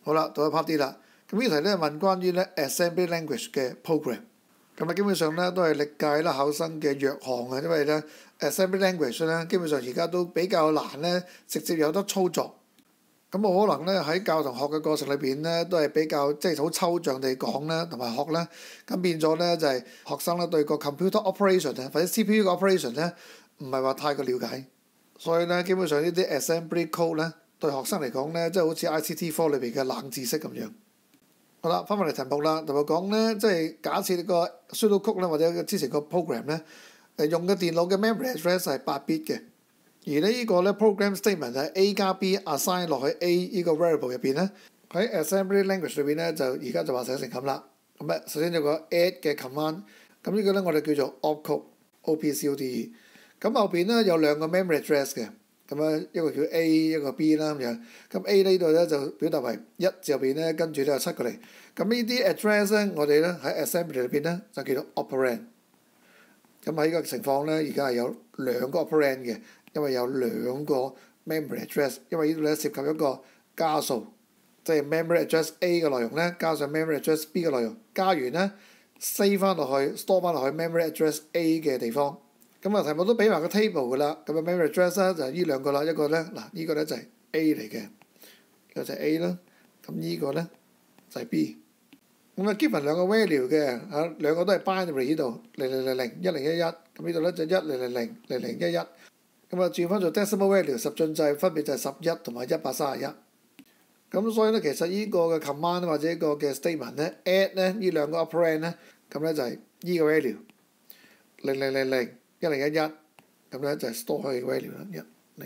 好啦，到咗 part D 啦。咁呢題咧問關於咧 assembly language 嘅 program。咁啊，基本上咧都係歷屆啦考生嘅弱項啊，因為咧 assembly language 咧基本上而家都比較難咧直接有得操作。咁我可能咧喺教同學嘅過程裏邊咧都係比較即係好抽象地講啦，同埋學啦。咁變咗咧就係學生咧對個 computer operation 啊或者 CPU 嘅 operation 咧唔係話太過了解，所以咧基本上呢啲 assembly code 咧對學生嚟講咧即係好似 ICT 科裏邊嘅冷知識咁樣。好啦，翻返嚟題目啦，題目講咧即係假設個 pseudocode 咧或者之前個 program 咧用嘅電腦嘅 memory address 係8bit 嘅。而呢個咧 program statement 係 A 加 B assign 落去 A 呢個 variable 入邊咧，喺 assembly language 裏邊咧就而家就話寫成咁啦。咁啊，首先有個 add 嘅 command， 咁呢個咧我哋叫做 opcode opcode。咁後邊咧有兩個 memory address 嘅，咁樣一個叫 A 一個 B 啦咁樣。咁 A 呢度咧就表達為1字入邊咧跟住咧有7個零。咁呢啲 address 咧我哋咧喺 assembly 裏邊咧就叫做 operand。咁喺呢個情況咧而家係有兩個 operand 嘅。因為有兩個 memory address， 因為呢度咧涉及一個加數，即係 memory address A 嘅內容咧加上 memory address B 嘅內容，加完咧 save 翻落去 store 翻落去 memory address A 嘅地方。咁啊題目都俾埋個 table 㗎啦。咁啊 memory address 咧就係呢兩個啦，一個咧嗱呢個咧就係 A 嚟嘅，呢個就係 A 啦。咁呢個咧就係 B。咁啊 given 兩個 value 嘅嚇，兩個都係 binary 呢度00001011，咁呢度咧就10000011。咁啊轉翻做 decimal value 十進制，分別就係11同埋131。咁所以咧其實呢個嘅 command 或者一個嘅 statement 咧 add 咧呢兩個 operand 咧，咁咧就係呢個 value 00001011，咁咧就係 store 佢嘅 value 啦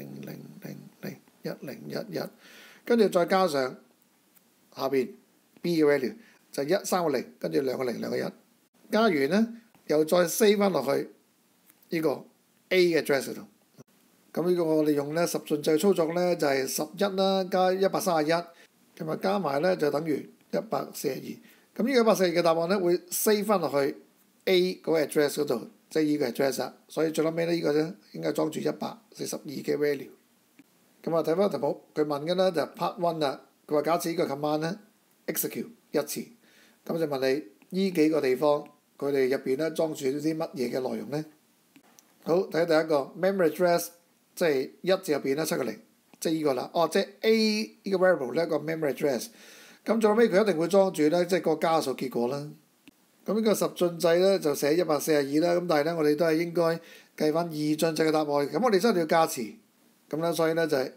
1000001011，跟住再加上下邊 B 嘅 value 就係3個0，跟住2個02個1，加完咧又再 save 翻落去呢個 A 嘅 address 度。咁呢個我哋用咧十進制操作咧就係11啦加131，咁啊加埋咧就等於142。咁呢個142嘅答案咧會 save 翻落去 A 嗰個 address 嗰度，即係呢個 address 啦。所以最撚尾咧呢個咧應該裝住142嘅 value。咁啊睇翻題目，佢問嘅咧就 part 1啦。佢話假設呢個 command 咧 execute 一次，咁就問你呢幾個地方佢哋入邊咧裝住啲乜嘢嘅內容咧？好，睇第一個 memory address。即係1字入邊咧7個0，即係呢個啦。即係 A 呢個 variable 咧個 memory address。咁最後尾佢一定會裝住咧，即係個加數結果啦。咁呢個十進制咧就寫142啦。咁但係咧我哋都係應該計翻2進制嘅答案。咁我哋真係要加詞。咁咧所以咧就係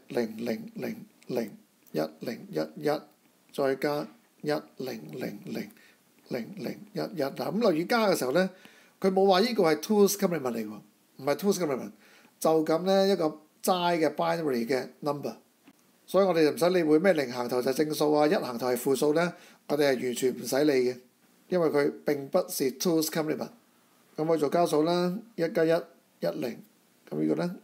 00001011，再加10000011。嗱咁留意加嘅時候咧，佢冇話呢個係 two's complement 嚟喎，唔係 two's complement。就咁咧一個齋嘅 binary 嘅 number， 所以我哋就唔使理會咩0行頭就係正數啊，1行頭係負數咧，我哋係完全唔使理嘅，因為佢並不是 two's complement。咁我做加數啦，1加1 10，咁呢個咧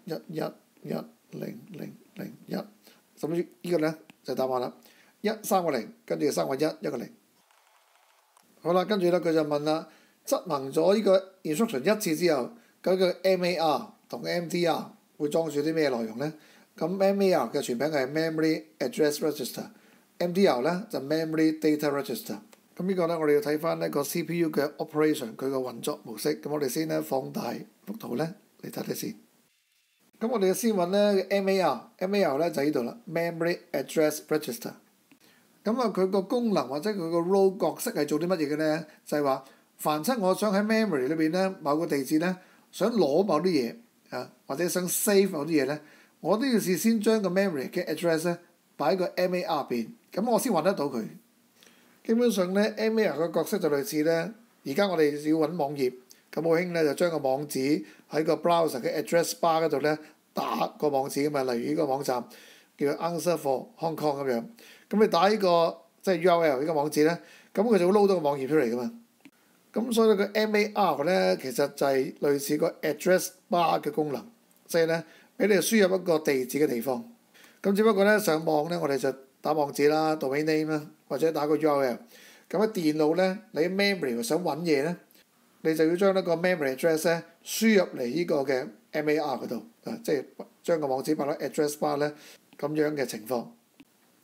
11100001，咁呢個咧就答案啦。3個0，跟住3個1，一個0。好啦，跟住咧佢就問啦，執行咗呢個 instruction 一次之後，究竟 MAR同 MDR 會裝住啲咩內容咧？咁 MAR 嘅全名係 Memory Address Register，MDR 咧就 Memory Data Register。咁呢個咧我哋要睇翻呢個 CPU 嘅 operation 佢個運作模式。咁我哋先咧放大幅圖咧嚟睇睇先。咁我哋先揾咧 MAR 咧就喺呢度啦 ，Memory Address Register。咁啊佢個功能或者佢個 role 角色係做啲乜嘢嘅咧？就係話凡親我想喺 memory 裏邊咧某個地址咧想攞某啲嘢。或者想 save 某啲嘢咧，我都要事先將個 memory 嘅 address 咧擺喺個 MAR 邊，咁我先揾得到佢。基本上咧 MAR 嘅角色就類似咧，而家我哋要揾網頁，咁好興咧就將個網址喺個 browser 嘅 address bar 嗰度咧打個網址㗎嘛，例如呢個網站叫 Answer for Hong Kong 咁樣，咁你打呢個即係 URL 呢個網址咧，咁佢就會撈到個網頁出嚟㗎嘛。咁所以個 MAR 咧其實就係類似個 address bar 嘅功能，即係咧俾你輸入一個地址嘅地方。咁只不過咧上網咧我哋就打網址啦 domain name 啦，或者打個 URL。咁喺電腦咧你 memory 想揾嘢咧，你就要將呢個 memory address 咧輸入嚟呢個嘅 MAR 嗰度，即係將個網址擺喺 address bar 咧咁樣嘅情況。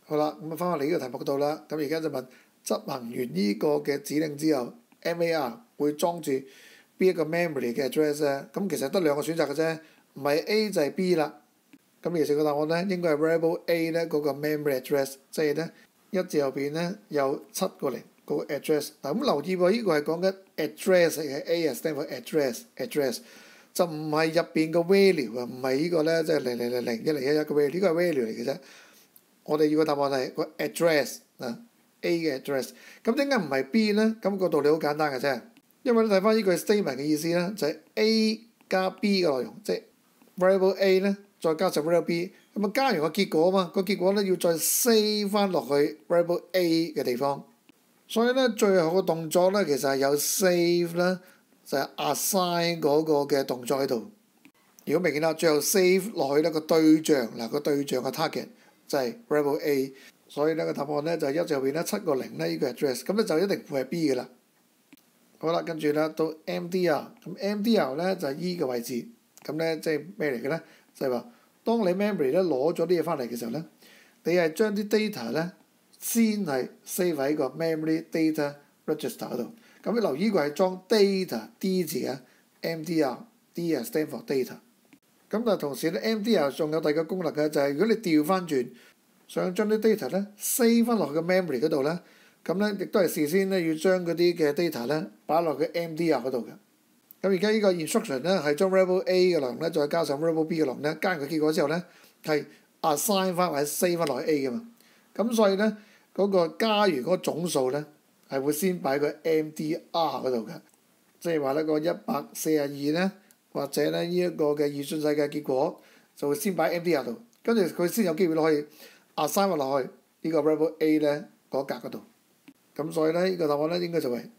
好啦，咁啊翻返嚟呢個題目度啦。咁而家就問執行完呢個嘅指令之後 ，MAR 會裝住邊一個 memory 嘅 address 咧？咁其實得兩個選擇嘅啫，唔係 A 就係 B 啦。咁其實個答案咧應該係 variable A 咧嗰個 memory address，即係咧一字後邊咧有7個零嗰個 address。嗱咁留意喎，呢個係講緊 address 嚟嘅 ，A 係 stand for address，就唔係入邊個 value 啊，唔係呢個咧即係00001011個 value，呢個係 value 嚟嘅啫。我哋要個答案係個 address 啊 A 嘅 address。咁點解唔係 B 咧？咁個道理好簡單嘅啫，因為你睇翻呢句 statement 嘅意思咧，就係 A 加 B 嘅內容，即係 variable A 咧。再加上 variable B，咁啊加完個結果啊嘛，個結果咧要再 save 翻落去 variable A 嘅地方，所以咧最後個動作咧其實係有 save 啦，就係 assign 嗰個嘅動作喺度。如果明顯啦，最後 save 落去咧個對象嗱個對象嘅 target 就係 variable A， 所以咧個答案咧就係一字後邊咧7個零咧呢個 address， 咁咧就一定唔會係 B 嘅啦。好啦，跟住咧到 MDR， 咁 MDR 咧就係 E 嘅位置，咁咧即係咩嚟嘅咧？就係話，當你 memory 咧攞咗啲嘢翻嚟嘅時候咧，你係將啲 data 咧先係 save 喺個 memory data register 嗰度。咁你留意個係裝 data D 字嘅 MDR， D 係 stand for data。咁但係同時咧 MDR 仲有第二個功能嘅，就係如果你調翻轉，想將啲 data 咧 save 翻落去個 memory 嗰度咧，咁咧亦都係事先咧要將嗰啲嘅 data 咧擺落去 MDR 嗰度嘅。咁而家呢個 instruction 咧係將 variable A 嘅內容咧，再加上 variable B 嘅內容咧，加完個結果之後咧，係 assign 翻或者 save 翻落去 A 嘅嘛。咁所以咧嗰個加完嗰個總數咧係會先擺個 MDR 嗰度嘅，即係話咧個142咧，或者咧呢一個嘅二進制嘅結果就會先擺 MDR 度，跟住佢先有機會可以 assign 翻落去呢個 variable A 咧嗰格嗰度。咁所以咧呢個答案咧應該就係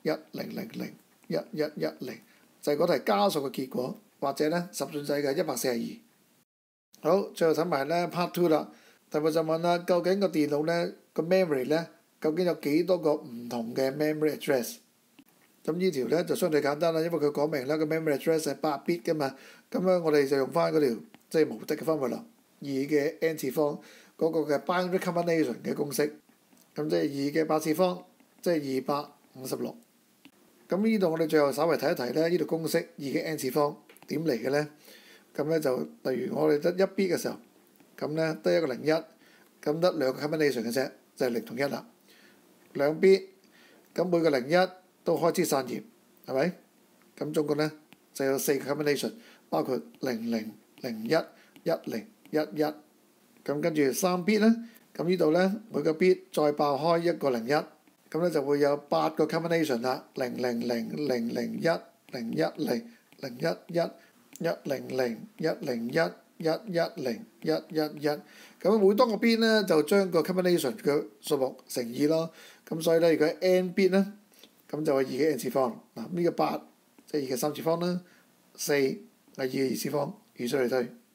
10001110。就係嗰題加數嘅結果，或者咧10進制嘅142。好，最後睇埋咧 part 2啦。題目就問啦，究竟個電腦咧個 memory 咧，究竟有幾多個唔同嘅 memory address？ 咁呢條咧就相對簡單啦，因為佢講明啦個 memory address 係8 bit 嘅嘛。咁咧我哋就用翻嗰條即係無敵嘅方法啦，2嘅 n 次方嗰個嘅 binary combination 嘅公式。咁即係2嘅8次方，即係256。咁呢度我哋最後稍微睇一睇咧，呢度公式2嘅 n 次方點嚟嘅咧？咁咧就例如我哋得1 bit 嘅時候，咁咧得一個01，咁得兩個 combination 嘅啫，就係0同1啦。2 bit，咁每個01都開枝散葉，係咪？咁總共咧就有4個 combination， 包括00、01、10、11。咁跟住3 bit 咧，咁呢度咧每個 bit 再爆開一個01。咁咧就會有8個 combination 啦，000、001、010、011、100、101、110、111。咁每多個 bit 咧就將個 combination 嘅數目乘2咯。咁所以咧，如果 n bit 咧，咁就係2嘅 n 次方。嗱，呢個8即係2嘅3次方啦，4係2嘅2次方，如此類推。